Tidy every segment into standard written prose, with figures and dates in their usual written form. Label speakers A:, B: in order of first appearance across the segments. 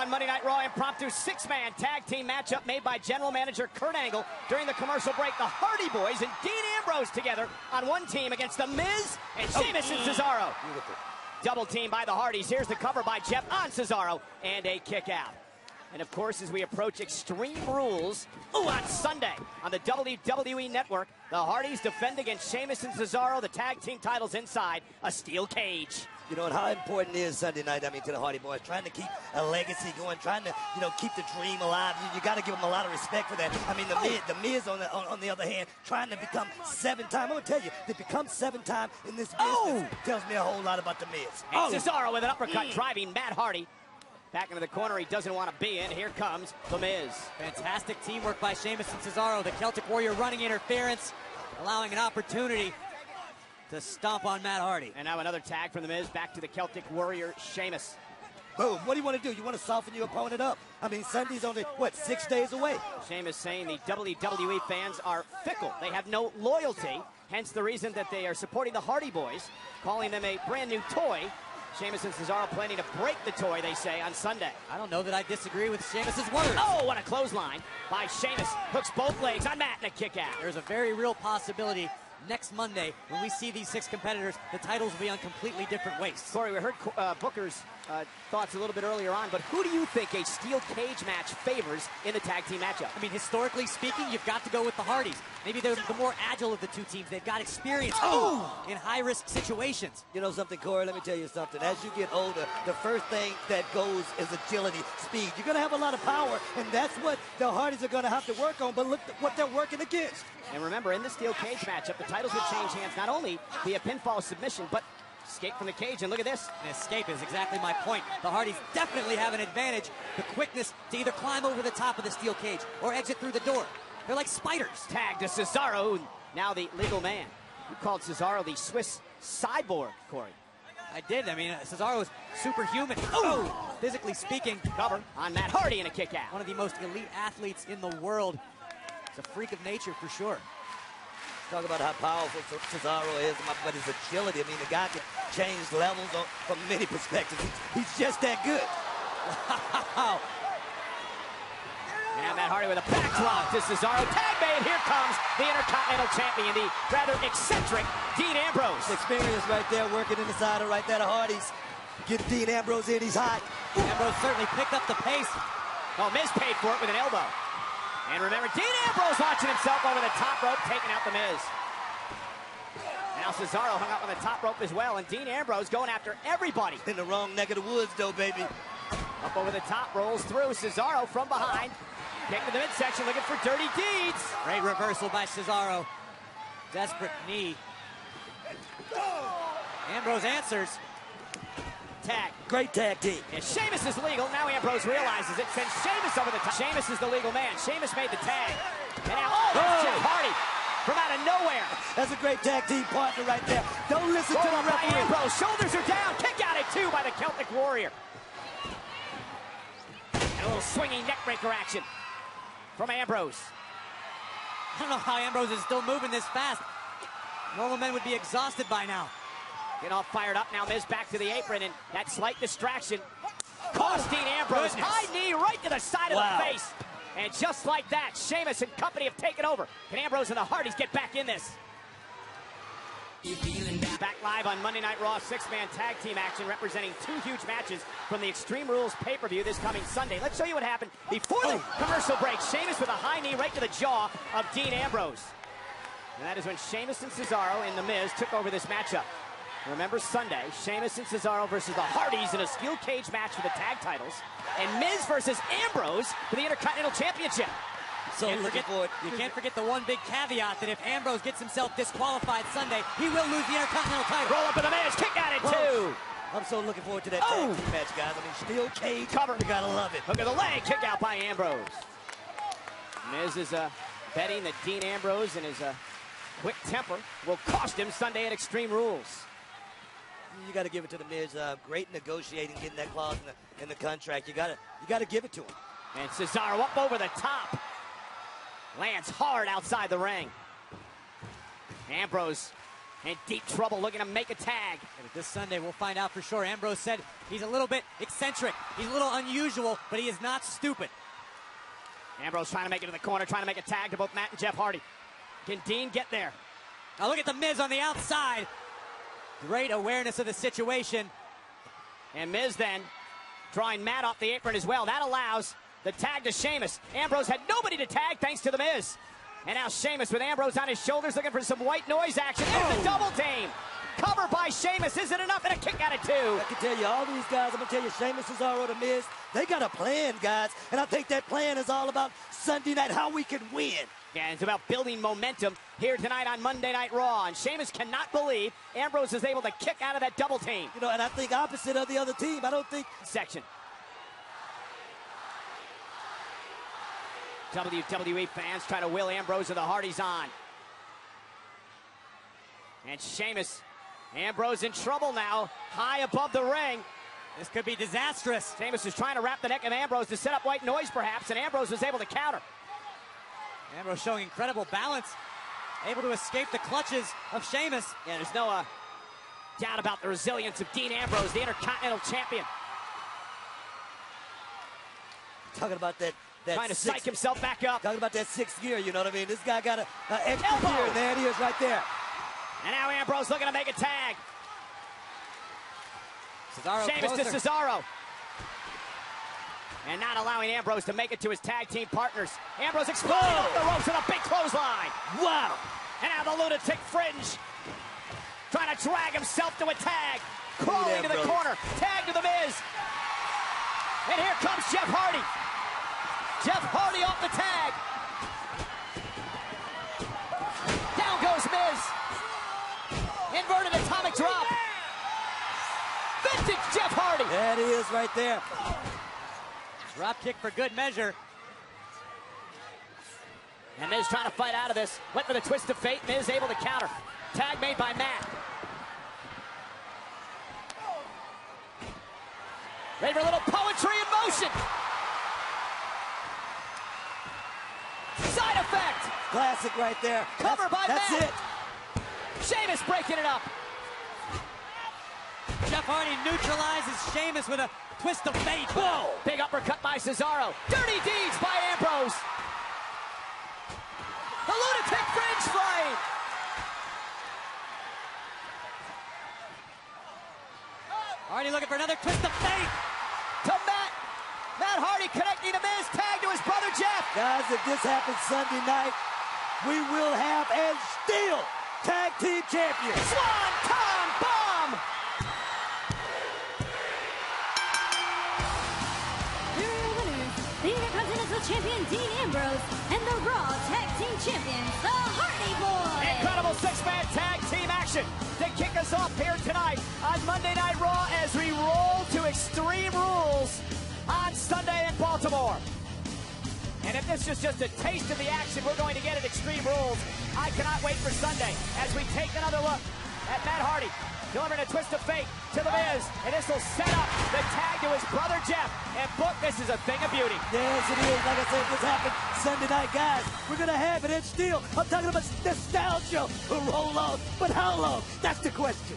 A: on Monday Night Raw, impromptu six-man tag team matchup made by General Manager Kurt Angle during the commercial break. The Hardy Boys and Dean Ambrose together on one team against The Miz and Sheamus and Cesaro. Double team by the Hardys. Here's the cover by Jeff on Cesaro and a kick out. And of course, as we approach Extreme Rules on Sunday on the WWE Network, the Hardys defend against Sheamus and Cesaro, the tag team titles inside a steel cage.
B: You know, and how important is Sunday night, to the Hardy Boys, trying to keep a legacy going, trying to, keep the dream alive. You got to give them a lot of respect for that. The Miz on the other hand, trying to become seven-time. I'm going to tell you, to become seven-time in this business tells me a whole lot about the Miz.
A: And Cesaro with an uppercut driving Matt Hardy back into the corner he doesn't want to be in. Here comes The Miz.
C: Fantastic teamwork by Sheamus and Cesaro. The Celtic Warrior running interference, allowing an opportunity to stomp on Matt Hardy.
A: And now another tag from The Miz, back to the Celtic Warrior, Sheamus.
B: Boom. What do you want to do? You want to soften your opponent up? Sunday's only, 6 days away?
A: Sheamus saying the WWE fans are fickle. They have no loyalty, hence the reason that they are supporting the Hardy Boys, calling them a brand new toy. Sheamus and Cesaro planning to break the toy, they say, on Sunday.
C: I don't know that I disagree with Sheamus's words.
A: Oh, what a clothesline by Sheamus. Hooks both legs on Matt and a kick out.
C: There's a very real possibility next Monday, when we see these six competitors, the titles will be on completely different waists.
A: Corey, we heard Booker's thoughts a little bit earlier on, but who do you think a steel cage match favors in the tag team matchup?
C: Historically speaking, you've got to go with the Hardys. Maybe they're the more agile of the two teams. They've got experience in high-risk situations.
B: You know something, Corey? Let me tell you something. As you get older, the first thing that goes is agility, speed. You're going to have a lot of power, and that's what the Hardys are going to have to work on, but look at what they're working against.
A: And remember, in the steel cage matchup, the titles would change hands not only via pinfall submission, but escape from the cage. And look at this.
C: An escape is exactly my point. The Hardys definitely have an advantage. The quickness to either climb over the top of the steel cage or exit through the door. They're like spiders.
A: Tag to Cesaro, now the legal man. You called Cesaro the Swiss cyborg, Corey.
C: I did. Cesaro is superhuman. Physically speaking.
A: Cover on Matt Hardy and a kick out.
C: One of the most elite athletes in the world. It's a freak of nature for sure.
B: Talk about how powerful Cesaro is, but his agility. The guy can change levels from many perspectives. He's just that good.
A: Wow. Now Matt Hardy with a backdrop to Cesaro. Tag made. Here comes the Intercontinental Champion, the rather eccentric Dean Ambrose.
B: Experience right there, working in the side of right there, the Hardys. Get Dean Ambrose in, he's hot.
C: Ambrose certainly picked up the pace.
A: Oh, Miz paid for it with an elbow. And remember, Dean Ambrose launching himself over the top rope, taking out The Miz. Now Cesaro hung up on the top rope as well, and Dean Ambrose going after everybody.
B: In the wrong neck of the woods, though, baby.
A: Up over the top, rolls through. Cesaro from behind. Kick to the midsection, looking for dirty deeds.
C: Great reversal by Cesaro. Desperate knee. Ambrose answers.
A: Tag.
B: Great tag team.
A: And Sheamus is legal. Now Ambrose realizes it. Sends Sheamus over the top. Sheamus is the legal man. Sheamus made the tag. And now, that's Jeff Hardy from out of nowhere.
B: That's a great tag team partner right there. Don't listen to the referee.
A: Ambrose. Shoulders are down. Kick out at two by the Celtic Warrior. And a little swinging neckbreaker action from Ambrose.
C: I don't know how Ambrose is still moving this fast. Normal men would be exhausted by now.
A: Getting all fired up now. Miz back to the apron, and that slight distraction cost Dean Ambrose. High knee right to the side of the face. And just like that, Sheamus and company have taken over. Can Ambrose and the Hardys get back in this? Back live on Monday Night Raw, six-man tag team action representing two huge matches from the Extreme Rules pay-per-view this coming Sunday. Let's show you what happened before the commercial break. Sheamus with a high knee right to the jaw of Dean Ambrose. And that is when Sheamus and Cesaro and The Miz took over this matchup. Remember Sunday, Sheamus and Cesaro versus the Hardys in a steel cage match for the tag titles, and Miz versus Ambrose for the Intercontinental Championship.
C: So you can't forget the one big caveat that if Ambrose gets himself disqualified Sunday, he will lose the Intercontinental title.
A: Roll up with the Miz, kick out at two.
B: I'm so looking forward to that tag team match, guys. Steel cage cover. You gotta love it.
A: Look at the leg, kick out by Ambrose. Miz is betting that Dean Ambrose and his quick temper will cost him Sunday at Extreme Rules.
B: You got to give it to the Miz. Great negotiating, getting that clause in the contract. You got to give it to him.
A: And Cesaro up over the top. Lands hard outside the ring. Ambrose In deep trouble, looking to make a tag.
C: And this Sunday, we'll find out for sure. Ambrose said he's a little bit eccentric. He's a little unusual, but he is not stupid.
A: Ambrose trying to make it to the corner, trying to make a tag to both Matt and Jeff Hardy. Can Dean get there?
C: Now look at the Miz on the outside. Great awareness of the situation.
A: And Miz then drawing Matt off the apron as well. That allows the tag to Sheamus. Ambrose had nobody to tag thanks to the Miz. And now Sheamus with Ambrose on his shoulders looking for some white noise action. There's the double team. Cover by Sheamus. Is it enough? And a kick out of 2.
B: I can tell you, all these guys, I'm going to tell you, Sheamus, Cesaro, The Miz, they got a plan, guys. And I think that plan is all about Sunday night, how we can win.
A: Yeah, it's about building momentum here tonight on Monday Night Raw. And Sheamus cannot believe Ambrose is able to kick out of that double team.
B: You know, and I think opposite of the other team. I don't think...
A: Section. WWE fans try to will Ambrose and the Hardys on. And Sheamus, Ambrose in trouble now, high above the ring.
C: This could be disastrous.
A: Sheamus is trying to wrap the neck of Ambrose to set up white noise perhaps, and Ambrose was able to counter.
C: Ambrose showing incredible balance, able to escape the clutches of Sheamus.
A: Yeah, there's no doubt about the resilience of Dean Ambrose, the Intercontinental Champion.
B: Talking about that
A: trying to psych himself back up.
B: Talking about that 6th gear, you know what I mean? This guy got an extra
A: Elbow.
B: gear, and there it is right there.
A: And now Ambrose looking to make a tag.
C: Cesaro
A: Sheamus
C: closer.
A: to Cesaro. And not allowing Ambrose to make it to his tag team partners. Ambrose exploding off the ropes with a big clothesline.
B: Wow.
A: And now the lunatic Fringe trying to drag himself to a tag. Crawling to the corner. Tag to the Miz. And here comes Jeff Hardy. Jeff Hardy off the tag. Down goes Miz. Inverted atomic drop. Vintage Jeff Hardy.
B: That is right there.
C: Drop kick for good measure.
A: And Miz trying to fight out of this. Went for the twist of fate. Miz able to counter. Tag made by Matt. Ready for a little poetry in motion. Side effect.
B: Classic right there.
A: Cover by
B: Matt. That's it.
A: Sheamus breaking it up.
C: Jeff Hardy neutralizes Sheamus with a twist of fate.
A: Whoa! Big uppercut by Cesaro. Dirty deeds by Ambrose. The lunatic Fringe flying.
C: Hardy looking for another twist of fate.
A: To Matt. Matt Hardy connecting the Miz. Tag to his brother Jeff.
B: Guys, if this happens Sunday night, we will have and still tag team champions.
A: Swanton bomb.
D: Here are your winners, the Intercontinental Champion Dean Ambrose and the Raw Tag Team Champions, the Hardy Boys.
A: Incredible 6-man tag team action to kick us off here tonight on Monday Night Raw as we roll to Extreme Rules on Sunday in Baltimore. And if this is just a taste of the action we're going to get at Extreme Rules, I cannot wait for Sunday as we take another look at Matt Hardy delivering a twist of fate to the Miz. And this will set up the tag to his brother Jeff. And book, this is a thing of beauty.
B: Yes, it is. Like I said, this happened Sunday night, guys. We're going to have it. And still, I'm talking about nostalgia will roll on. But how long? That's the question.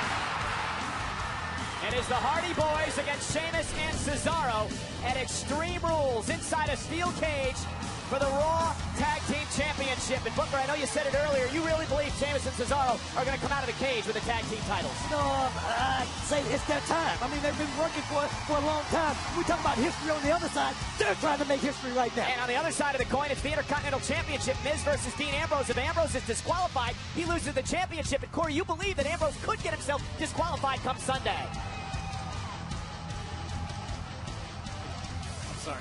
A: It is the Hardy Boys against Sheamus and Cesaro at Extreme Rules inside a steel cage for the Raw Tag Team Championship. And Booker, I know you said it earlier, you really believe Sheamus and Cesaro are going to come out of the cage with the tag team titles.
B: No, I'd say it's their time. I mean, they've been working for a long time. We talk about history on the other side. They're trying to make history right now.
A: And on the other side of the coin, it's the Intercontinental Championship, Miz versus Dean Ambrose. If Ambrose is disqualified, he loses the championship. And Corey, you believe that Ambrose could get himself disqualified come Sunday.
C: Sorry.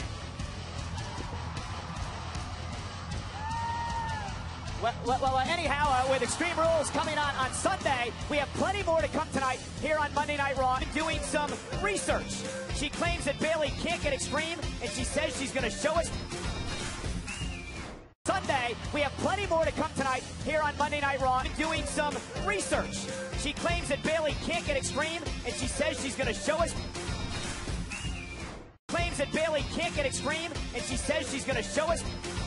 A: Well, anyhow, with Extreme Rules coming on Sunday, we have plenty more to come tonight here on Monday Night Raw. Doing some research. She claims that Bayley can't get Extreme, and she says she's going to show us. Sunday, we have plenty more to come tonight here on Monday Night Raw. Doing some research. She claims that Bayley can't get Extreme, and she says she's going to show us. Claims that Bayley can't get Extreme, and she says she's going to show us